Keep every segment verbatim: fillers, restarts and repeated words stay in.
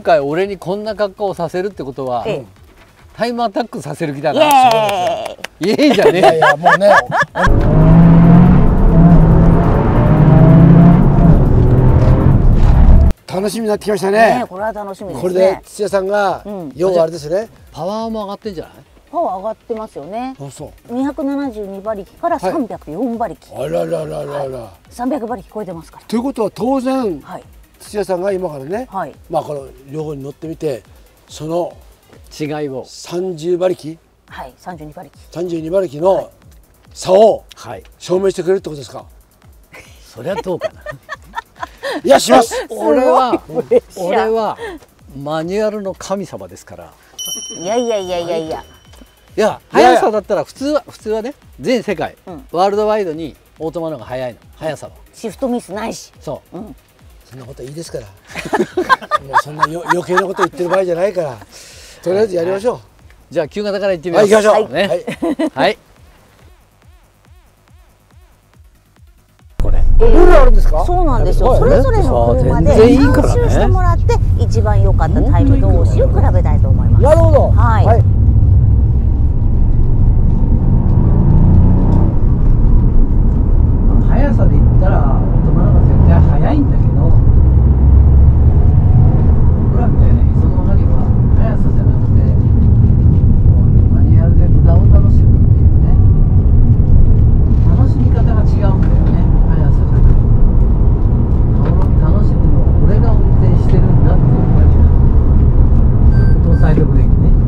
回俺にこんな格好をさせるってことは、 ええ、 タイムアタックさせる気だイな。 エーイ。 イエーイじゃねえ。 いやいやもうね楽しみになってきましたね。 ね、これは楽しみですね。 これで土屋さんが、 うん、 要はあれですね。 パワーも上がってんじゃない？ パワー上がってますよね。 あ、そう。 にひゃくななじゅうにばりきからさんびゃくよんばりき。 あららららら、 はい、さんびゃくばりき超えてますから。 ということは当然、 はい、 土屋さんが今からね、 はい、 まあこの両方に乗ってみてその違いをさんじゅうばりき、 はい、さんじゅうにばりき、 さんじゅうにばりきの差をはい、 証明してくれるってことですか？ そりゃどうかな。 いやします。 俺はプレッシャー俺はマニュアルの神様ですから。 いやいやいやいやいや。 いや速さだったら普通は普通はね、全世界、 うん、 ワールドワイドにオートマの方が速いの、速さは。 シフトミスないし。 そう。 うん、 そんなこといいですから。もうそんなよ余計なこと言ってる場合じゃないから。とりあえずやりましょう。はい、 じゃあ旧型から行ってみます。 はい、行きましょう。 ね。 はい。 はい。これ。 ルールあるんですか？ そうなんですよ。 はい、 それぞれの車で全然いいからね監修してもらって一番良かったタイム同士を比べたいと思います。 なるほど。 はい。はい、 速さで言ったらオートマの方が絶対速いんだけど、僕らみたいなへその中には速さじゃなくてマニュアルで無駄を楽しむっていうね、楽しみ方が違うんだよね。速さじゃなくて楽しむのを俺が運転してるんだっていう感じなの。搭載力的にね。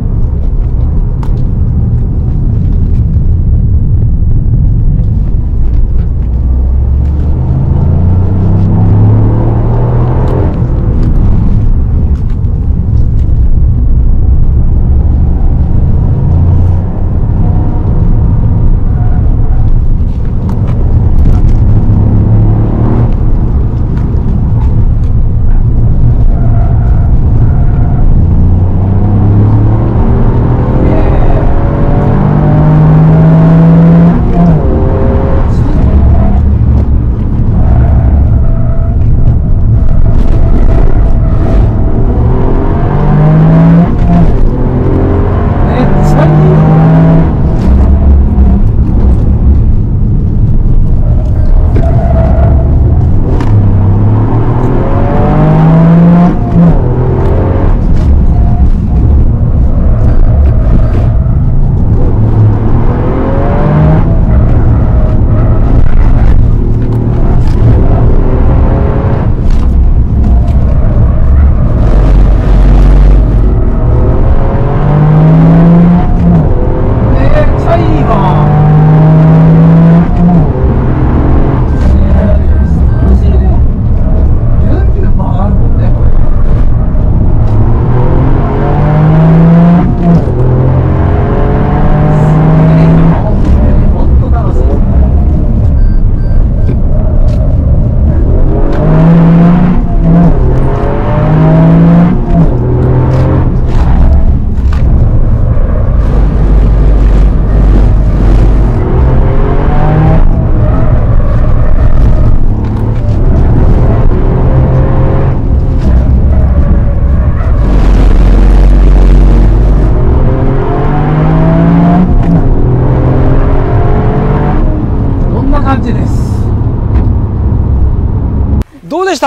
どうでした？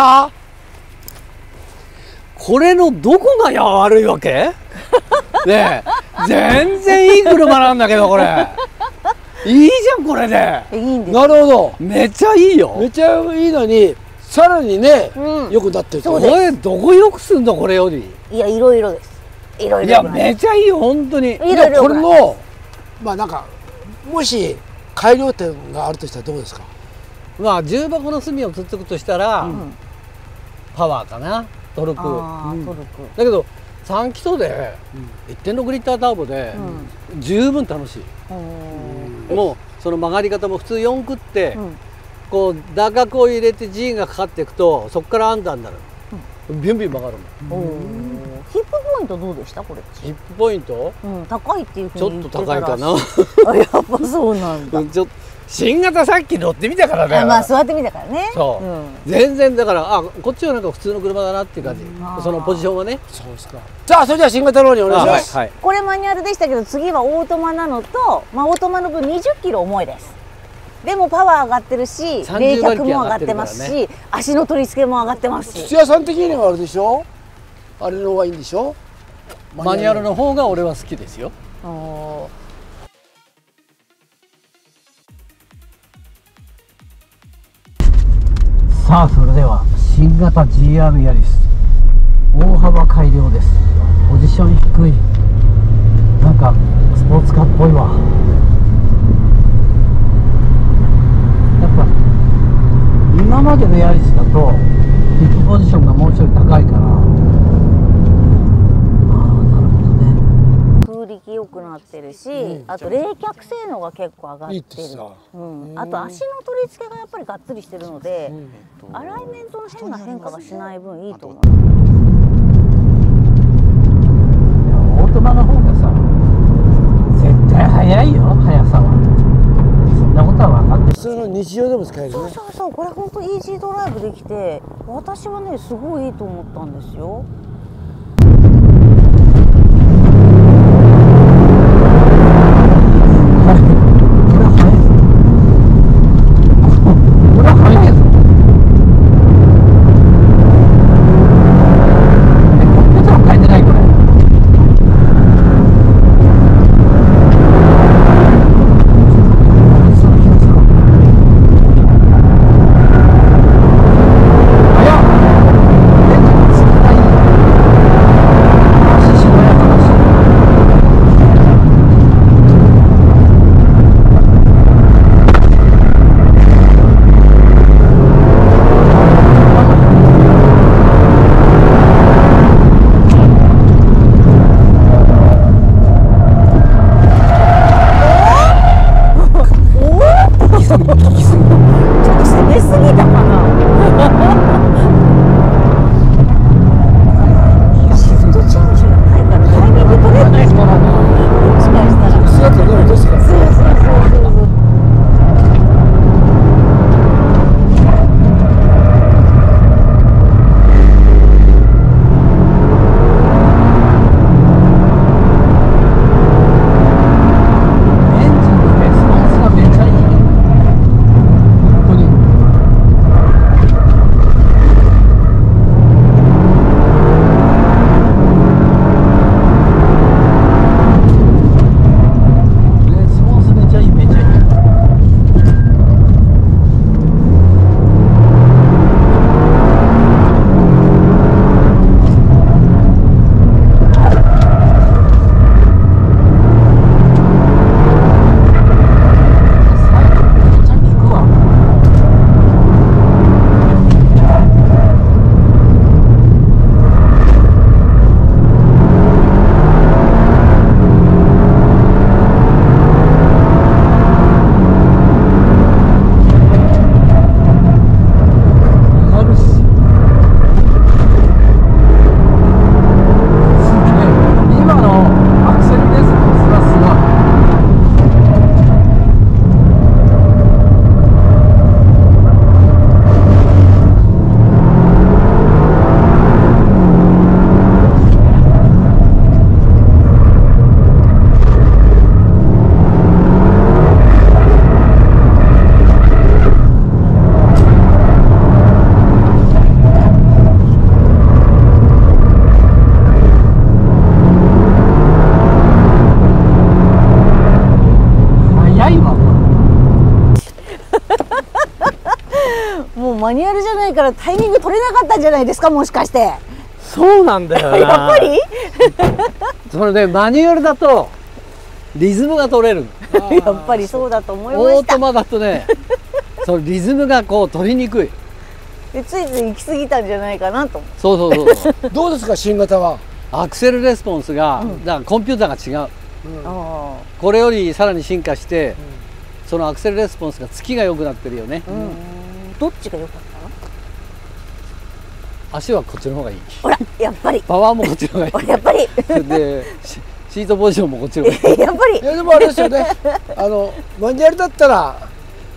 これのどこがや悪いわけ？ねえ、全然いい車なんだけどこれ。いいじゃんこれで。 いいんです。 なるほど。 めっちゃいいよ。 めっちゃいいのにさらにね、 うん、 よくなってる。 そうこれどこよくすんのこれより。 いやいろいろです。いろいろ。 いやめっちゃいいよ本当に。 いろいろ。 これのまあなんかもし改良点があるとしたらどうですか？ まあ重箱の隅をつっつくとしたら、 うん、 パワーかな、トルク。 あ、うん、トルク。 だけどさん気筒で いってんろく リッターターボで十分楽しい。うん、もうその曲がり方も普通よん区って、うん、こう打角を入れて G がかかっていくとそこからアンダーになる。うん、ビュンビュン曲がるの。うん、 ヒップポイントどうでしたこれ？ ヒップポイント？ うん、高いっていうふうに言ってたらしい。 ちょっと高いかな。 あ、やっぱそうなんだ。 ちょ新型さっき乗ってみたからだよ。 まあ座ってみたからね。 そう、 うん、 全然だからあこっちはなんか普通の車だなっていう感じ、 うん、 そのポジションはね。 そうですか。さあそれでは新型の方にお願いします。 はいはい、 これマニュアルでしたけど次はオートマなのと、まあ、オートマの分にじゅっキロ重いです。でもパワー上がってるし冷却も上がってますし、ね、足の取り付けも上がってますし、 土屋さん的にはあれでしょ、あれの方がいいんでしょ。 マニュアルの方が俺は好きですよ。さあそれでは新型 ジーアール ヤリス大幅改良です。ポジション低い、なんかスポーツカーっぽいわ。やっぱ今までのヤリスだとヒップポジションがもうちょい高いから、 力良くなってるし、うん、あと冷却性能が結構上がってる。いいってさ、うん、あと足の取り付けがやっぱりがっつりしてるので、うん、アライメントの変な変化がしない分いいと思う。 オートマの方がさ絶対速いよ、速さは。そんなことは分かんない。 普通の日常でも使えるね。 そうそうそう、これ本当イージードライブできて、私はねすごいいいと思ったんですよ。マニュアルじゃないからタイミング取れなかったんじゃないですか、もしかして。 そうなんだよなやっぱりそれでマニュアルだとリズムが取れるやっぱりそうだと思いました。 オートマだとねそのリズムがこう取りにくいでついつい行き過ぎたんじゃないかなと。 そうそうそうどうですか新型は。 アクセルレスポンスが、うん、だからコンピューターが違う、うん、これよりさらに進化して、うん、そのアクセルレスポンスがつきが良くなってるよね。うん、 どっちが良かったの？ 足はこっちの方がいい。 ほらやっぱりパワーもこっちの方がいい。 やっぱりでシートポジションもこっちの方がいい。 やっぱりいやでもあれですよねあのマニュアルだったら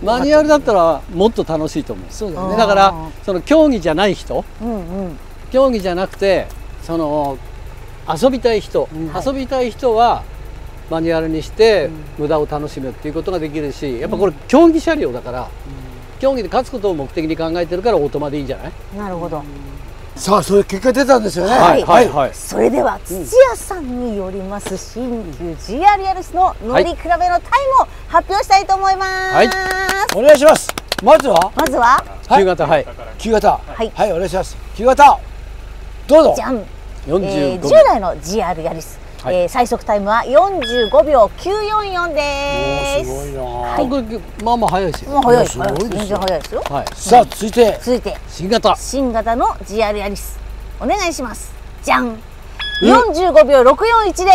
マニュアルだったらもっと楽しいと思う。 そうだよね。 だからその競技じゃない人、 うんうん、 競技じゃなくてその遊びたい人、うん、遊びたい人はマニュアルにして無駄を楽しむっていうことができるし、やっぱこれ競技車両だから、うん、競技で勝つことを目的に考えてるからオートマでいいんじゃない？ なるほど。 さあそういう結果出たんですよね。 はいはいはい。 それでは土屋さんによります新旧 ジーアール ヤルスの乗り比べのタイムを発表したいと思います。はい、 お願いします。まずはまずは旧型、はい旧型、 はいはいお願いします。旧型どうぞ。 じゃん。 よんじゅうごびょう、 えー、従来の ジーアール ヤリス、はい、えー、最速タイムはよんじゅうごびょうきゅうよんよんです。 おーすごいな。 はい、 これまあまあ早いですよ。 もう早いです。 すごいですよ。 全然早いですよ。 はい。 さあ続いて続いて新型新型の ジーアール ヤリスお願いします。じゃん。よんじゅうごびょうろくよんいちです。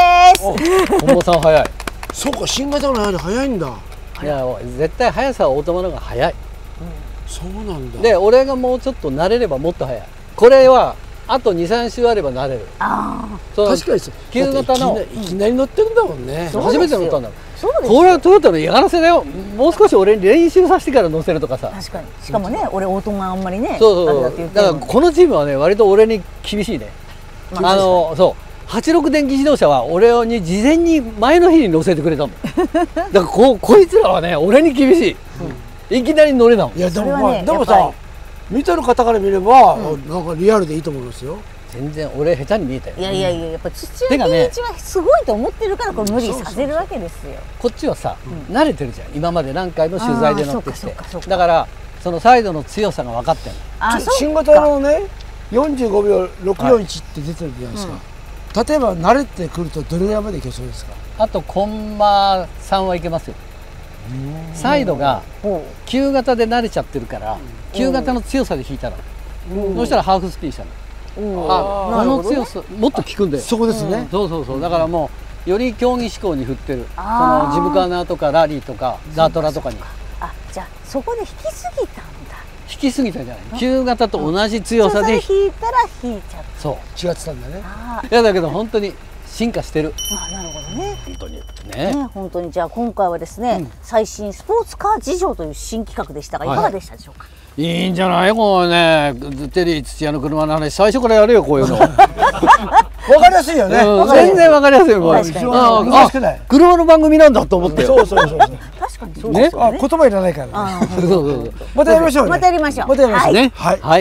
本間さん早い。 そうか新型のやり早いんだ。 いや絶対速さはオートマの方が速い。 そうなんだ。 で俺がもうちょっと慣れればもっと速い。これはあとにさんしゅうあれば慣れる。 ああ。 確かに旧型のいきなり乗ってるんだもんね。 初めて乗ったんだ。 そうです。 これはトヨタの嫌がらせだよ。もう少し俺に練習させてから乗せるとかさ。 確かに。しかもね、俺オートマあんまりね。 そうそうそう。だからこのチームはね割と俺に厳しいね。あのそうはちじゅうろく電気自動車は俺に事前に前の日に乗せてくれたの。だからここいつらはね俺に厳しい。いきなり乗れなの。 いやでもまあでもさ見てる方から見ればなんかリアルでいいと思いますよ。 全然俺下手に見えたよ。 いやいやいややっぱ土屋圭一はすごいと思ってるからこれ無理させるわけですよ。 こっちはさ慣れてるじゃん。今まで何回も取材で乗ってきて。だからそのサイドの強さが分かってるの。 新型のねよんじゅうごびょうろくよんいちって出てるじゃないですか。例えば慣れてくるとどれぐらいまでいけそうですか？ あとコンマさんはいけますよ。サイドが旧型で慣れちゃってるから旧型の強さで引いたらそしたらハーフスピンしたの。あこの強さもっと効くんだよ。 そこですね。 そうそうそうだからもうより競技志向に振ってる。そのジムカーナーとかラリーとかダートラとかに。 あじゃあそこで引きすぎたんだ。 引きすぎたんじゃない。旧型と同じ強さで引いたら引いちゃった。 そう違ってたんだね。 いやだけど本当に進化してる。 あなるほどね。 本当にね。 ね本当にじゃあ今回はですね、うん、最新スポーツカー事情という新企画でしたがいかがでしたでしょうか。はい、 いいんじゃないこのねテリー土屋の車の話最初からやるよこういうの。 わかりやすいよね。 うん、全然わかりやすいよこれ。 あ難しくない。 車の番組なんだと思ってよ。 そうそうそうそう。 確かにそうですね。言葉いらないから。 そうそうそう。 またやりましょうね。 またやりましょう。 またやりましょうね。 はいはい。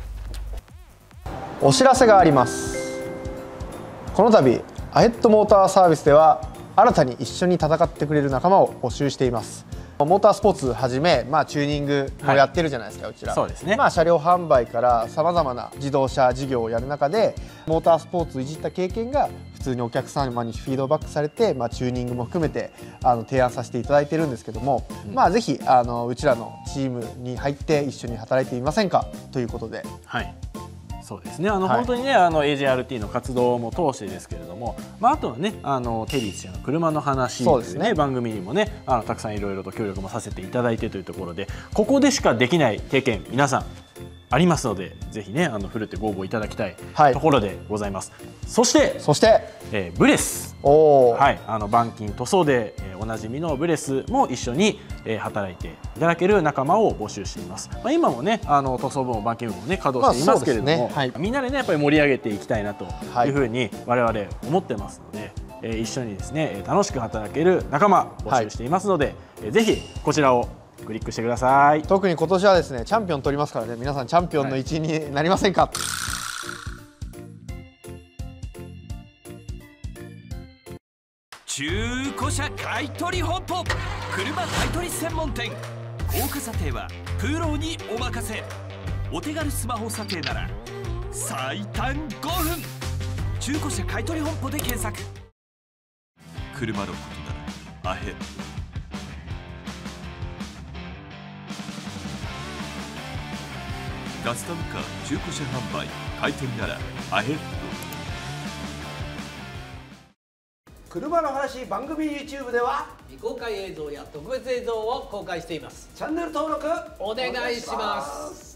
お知らせがあります。この度アヘッドモーターサービスでは新たに一緒に戦ってくれる仲間を募集しています。モータースポーツはじめ、まあ、チューニングもやってるじゃないですか、はい、うちら。 そうですね。 まあ、車両販売からさまざまな自動車事業をやる中でモータースポーツをいじった経験が普通にお客様にフィードバックされて、まあ、チューニングも含めてあの提案させていただいてるんですけども、うん、まあぜひあのうちらのチームに入って一緒に働いてみませんかということで。 はい、そうですね。あの、 はい、 本当にねあの エージェーアールティー の活動も通してですけれども、まああとはねあのテリー土屋の車の話というね、ね番組にもねあのたくさんいろいろと協力もさせていただいてというところでここでしかできない経験皆さんありますのでぜひねあのふるってご応募いただきたいところでございます。はい、そしてそして、 えー、ブレスおはいあの板金塗装で、えー、おなじみのブレスも一緒に、えー、働いていただける仲間を募集しています。まあ、今もねあの塗装部も板金部もね稼働していますけれども、まあねはい、みんなでねやっぱり盛り上げていきたいなというふうに我々思ってますので、えー、一緒にですね楽しく働ける仲間募集していますので、はいえー、ぜひこちらをクリックしてください。 特に今年はですねチャンピオン取りますからね皆さんチャンピオンの一員になりませんか。はい、 中古車買取本舗車買取専門店高価査定はプロにお任せ。お手軽スマホ査定なら最短ごふん中古車買取本舗で検索。車のことならアヘッドカスタムカー中古車販売開店ならアヘッド。 車の話番組 YouTube では未公開映像や特別映像を公開しています。 チャンネル登録お願いします。